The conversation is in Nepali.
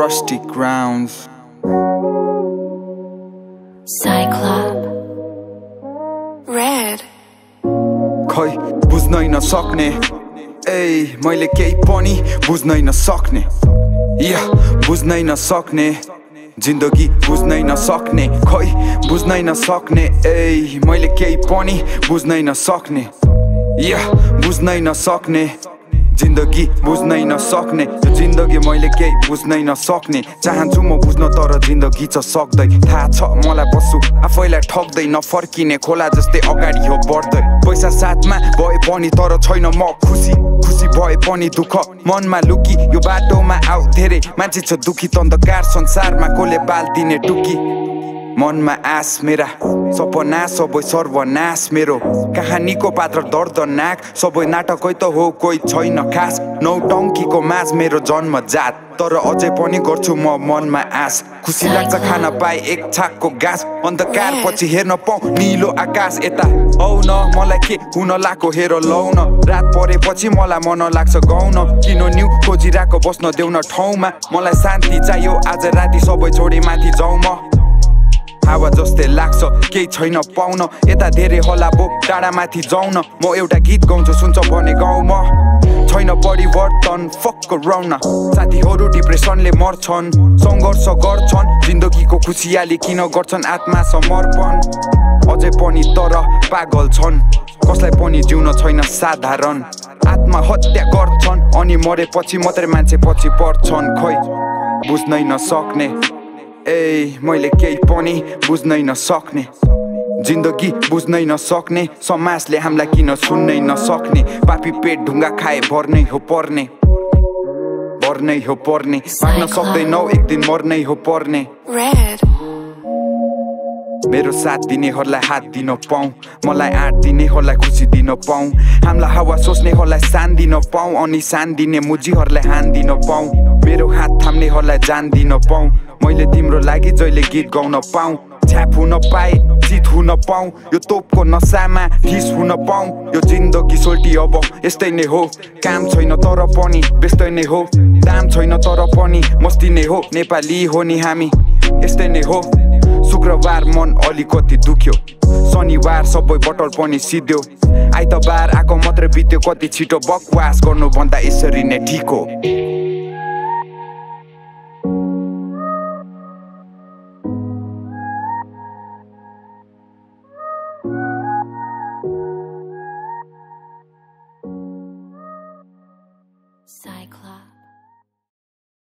RustyCrowns. Red. खै बुझ्नै नसक्ने मैले केही पनि बुझ्नै नसक्ने बुझ्नै नसक्ने जिन्दगी बुझ्नै नसक्ने खै बुझ्नै नसक्ने मैले केही पनि बुझ्नै नसक्ने बुझ्नै नसक्ने जिन्दगी बुझ्नै नसक्ने यो जिन्दगी मैले केही बुझ्नै नसक्ने चाहन्छु म बुझ्न तर जिन्दगी छ सक्दै थाहा छ मलाई बस्छु आफैलाई ठग्दै नफर्किने खोला जस्तै अगाडि हो बढ्दै पैसा साथमा भए पनि तर छैन म खुसी भए पनि दुःख मनमा लुकी यो बाटोमा आऊ धेरै मान्छे छ दुखी तन्धकार संसारमा कोले बाल्दिने टुकी मनमा आस मेरा सपना सबै सर्वनाश मेरो कहानीको पात्र दर्दनाक सबै नाटकै त हो कोही छैन खास नौटङ्कीको माझ मेरो जन्मजात तर अझै पनि गर्छु म मनमा आश खुसी लाग्छ खान पाए एक छाकको घाँस अन्धकार पछि हेर्न पाऊ निलो आकाश यता औ न मलाई के हुन लाग्यो हेर लौ न रात परेपछि मलाई मन लाग्छ गाउन किन न्यु खोजिरहेको बस्न देउन ठाउँमा मलाई शान्ति चाहियो आज राति सबै छोडी माथि जाउँ म हावा जस्तै लाग्छ केही छैन पाउन यता धेरै होला बो टाढा माथि जाउन म एउटा गीत गाउँछु सुन्छ भने गाउँमा छैन परिवर्तन फक रौन साथीहरू डिप्रेसनले मर्छन् सङ्घर्ष गर्छन् जिन्दगीको खुसियाली किन गर्छन् आत्मा समर्पण अझै पनि तर पागल छन् कसलाई पनि जिउन छैन साधारण आत्महत्या गर्छन् अनि मरेपछि मात्रै मान्छे पछि पर्छन् खै बुझ्नै नसक्ने मैले केही पनि बुझ्नै नसक्ने जिन्दगी बुझ्नै नसक्ने समाजले हामीलाई किन सुन्नै नसक्ने पापी पेट ढुङ्गा खाए भर्नै हो पर्ने भाग्न सक्दैनौ एक दिन मर्नै हो पर्ने मेरो साथ दिनेहरूलाई हात दिन पाऊ मलाई आँट दिनेहरूलाई खुसी दिन पाऊ हामीलाई हावा सोच्नेहरूलाई सान दिन पाऊ अनि सान दिने मुजीहरूलाई हान दिन पाऊ मेरो हात थाम्नेहरूलाई जान दिन पाऊ मैले तिम्रो लागि जहिले गीत गाउन पाऊ छ्याप हुन पाए चित हुन पाऊ यो तोपको नसामा ठिस हुन पाऊ यो जिन्दगी सोल्टी अब यस्तै नै हो काम छैन तर पनि व्यस्तै नै हो दाम छैन तर पनि मस्ती नै हो नेपाली हो नि हामी यस्तै नै हो शुक्रबार मन अलिकति दुख्यो शनिबार सबै बटल पनि सिध्यो आइतबार आएको मात्रै बित्यो कति छिटो बकवास गर्नुभन्दा यसरी नै ठिक हो Cyclops.